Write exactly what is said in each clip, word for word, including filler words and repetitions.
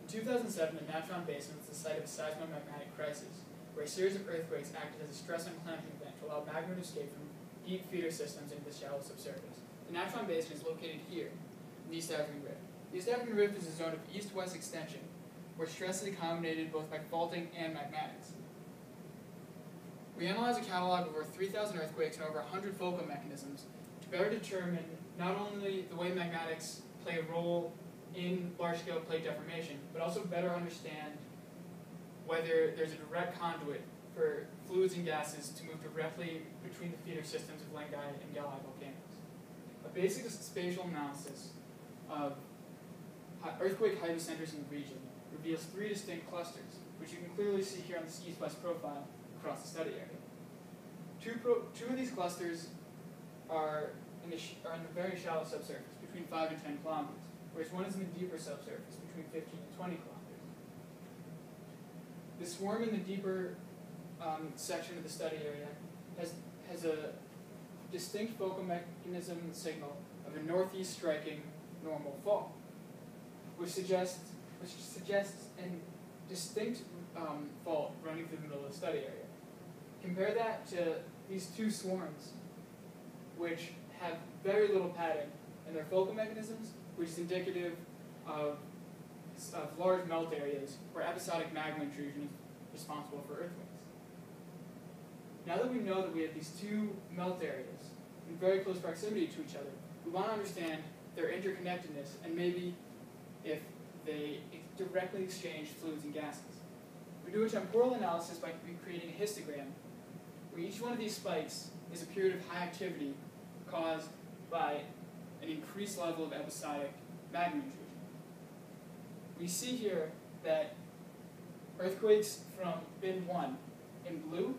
two thousand seven, the Natron Basin was the site of a seismomagnetic crisis, where a series of earthquakes acted as a stress unclamping event to allow magma to escape from deep feeder systems into the shallow subsurface. The Natron Basin is located here, in the East African Rift. The East African Rift is a zone of east-west extension, where stress is accommodated both by faulting and magmatics. We analyze a catalog of over three thousand earthquakes and over one hundred focal mechanisms to better determine not only the way magmatics play a role in large-scale plate deformation, but also better understand whether there's a direct conduit for fluids and gases to move directly between the feeder systems of Lengai and Gelai volcanoes. A basic spatial analysis of earthquake hypocenters in the region reveals three distinct clusters, which you can clearly see here on this east-west profile across the study area. Two, pro two of these clusters are in, the sh are in the very shallow subsurface, between five and ten kilometers, whereas one is in the deeper subsurface, between fifteen and twenty kilometers. The swarm in the deeper um, section of the study area has, has a distinct focal mechanism signal of a northeast striking normal fault, which suggests, which suggests a distinct um, fault running through the middle of the study area. Compare that to these two swarms, which have very little pattern in their focal mechanisms, which is indicative of, of large melt areas where episodic magma intrusion is responsible for earthquakes. Now that we know that we have these two melt areas in very close proximity to each other, we want to understand their interconnectedness and maybe if they directly exchange fluids and gases. We do a temporal analysis by creating a histogram where each one of these spikes is a period of high activity caused by an increased level of episodic magma intrusion. We see here that earthquakes from bin one in blue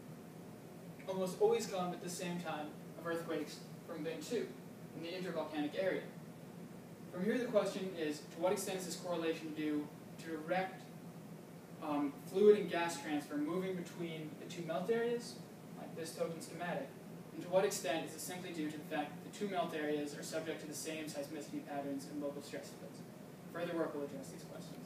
almost always come at the same time of earthquakes from bin two in the intervolcanic area. From here the question is, to what extent is this correlation due to direct um, fluid and gas transfer moving between the two melt areas, like this token schematic, and to what extent is it simply due to the fact that the two melt areas are subject to the same seismicity patterns and local stress fields? Further work will address these questions.